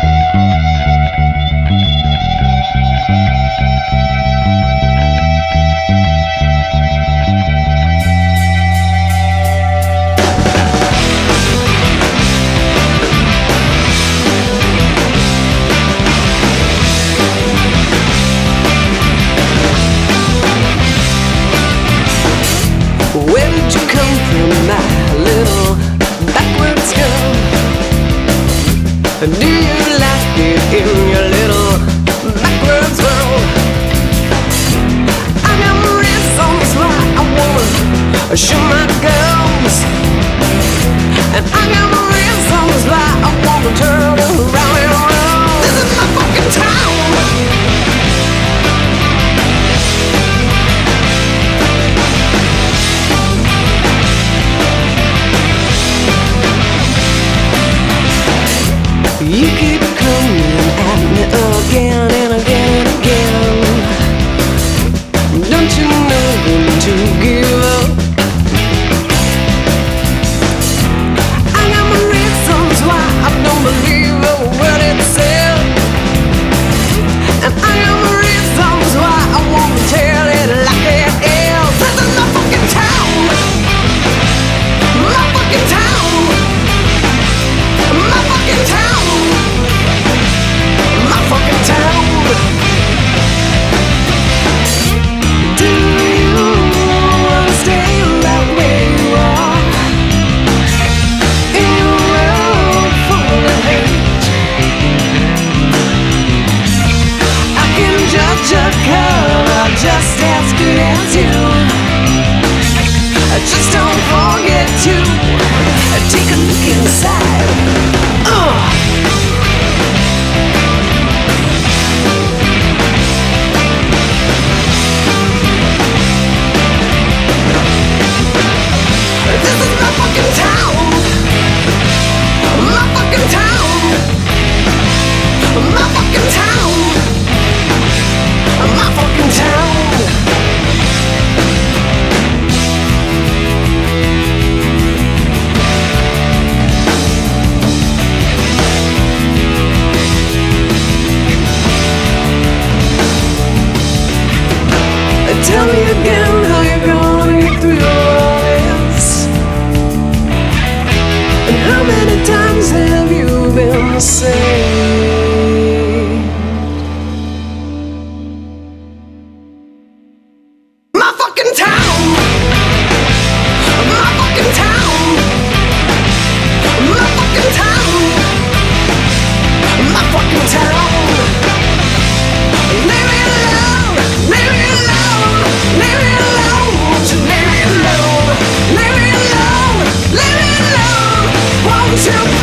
Do you like it in your little backwards world? I got reasons why I wanna shoot my guns, and I got reasons why I wanna turn around and run. This is my fucking town. You keep coming at me again and again and again. Don't you know when to give up? I got my reasons why I don't believe a word it said, and I got my reasons why I won't tell it like it is. This is my fucking town. My fucking town. My fucking town. My fucking town. Do you wanna stay right where you are, in your world full of hate? I can judge your color just as good as you. Just don't forget to take a look inside. This is my fucking town. My fucking town. My fucking town. My fucking town. Tell me again how you're gonna get through all this, and how many times have you been saved? My fucking town. My fucking town. My fucking town. My fucking town. Leave me alone. Leave me alone. Leave me alone. Just leave me alone. Leave me alone. Leave me alone. Won't you?